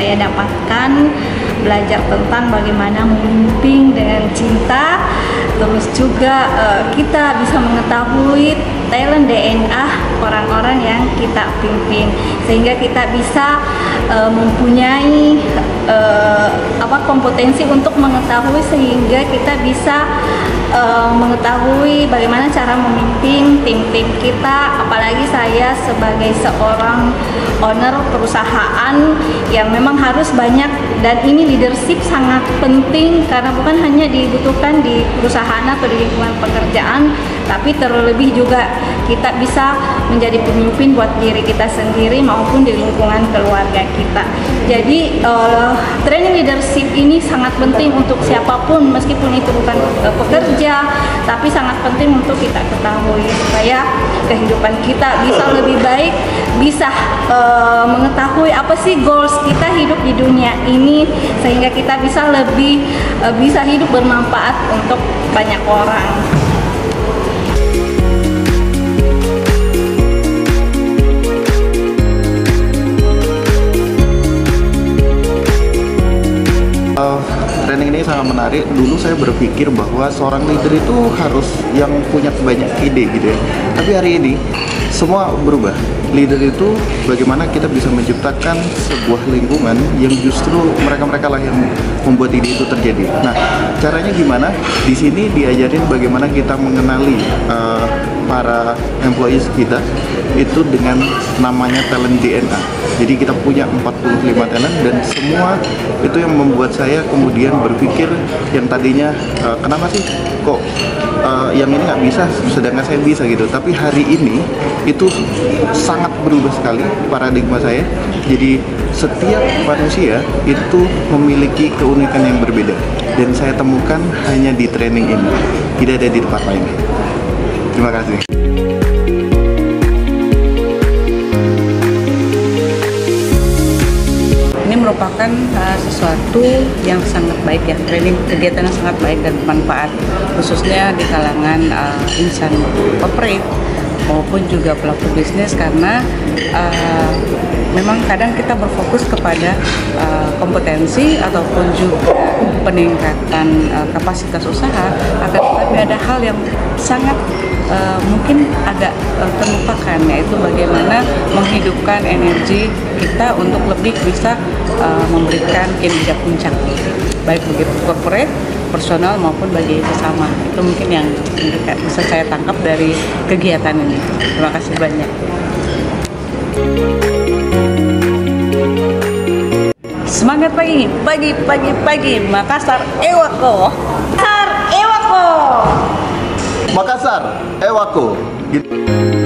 saya dapatkan, belajar tentang bagaimana memimpin dengan cinta, terus juga kita bisa mengetahui talent DNA orang-orang yang kita pimpin, sehingga kita bisa mempunyai kompetensi untuk mengetahui, sehingga kita bisa mengetahui bagaimana cara memimpin tim-tim kita. Apalagi saya sebagai seorang owner perusahaan yang memang harus banyak, dan ini leadership sangat penting karena bukan hanya dibutuhkan di perusahaan atau di lingkungan pekerjaan, tapi terlebih juga kita bisa menjadi pemimpin buat diri kita sendiri maupun di lingkungan keluarga kita. Jadi training leadership ini sangat penting untuk siapapun, meskipun itu bukan pekerja, tapi sangat penting untuk kita ketahui supaya kehidupan kita bisa lebih baik, bisa mengetahui apa sih goals kita hidup di dunia ini, sehingga kita bisa lebih bisa hidup bermanfaat untuk banyak orang. Training ini sangat menarik. Dulu saya berpikir bahwa seorang leader itu harus yang punya banyak ide gitu ya. Tapi hari ini semua berubah. Leader itu bagaimana kita bisa menciptakan sebuah lingkungan yang justru mereka-mereka lah yang membuat ide itu terjadi. Nah, caranya gimana? Di sini diajarin bagaimana kita mengenali para employees kita itu dengan namanya talent DNA. Jadi kita punya 45 talent, dan semua itu yang membuat saya kemudian berpikir yang tadinya kenapa sih kok yang ini nggak bisa sedangkan saya bisa gitu. Tapi hari ini itu sangat berubah sekali paradigma saya. Jadi setiap manusia itu memiliki keunikan yang berbeda, dan saya temukan hanya di training ini, tidak ada di tempat lain. Terima kasih. Ini merupakan sesuatu yang sangat baik ya, training kegiatan yang sangat baik dan bermanfaat, khususnya di kalangan insan corporate maupun juga pelaku bisnis, karena memang kadang kita berfokus kepada kompetensi ataupun juga peningkatan kapasitas usaha, akan tetapi ada hal yang sangat mungkin agak terlupakan, yaitu bagaimana menghidupkan energi kita untuk lebih bisa memberikan kinerja puncak, baik bagi corporate, personal maupun bagi sesama. Itu mungkin yang bisa saya tangkap dari kegiatan ini. Terima kasih banyak. Semangat pagi, Makassar Ewako. Makassar Ewako. Gitu.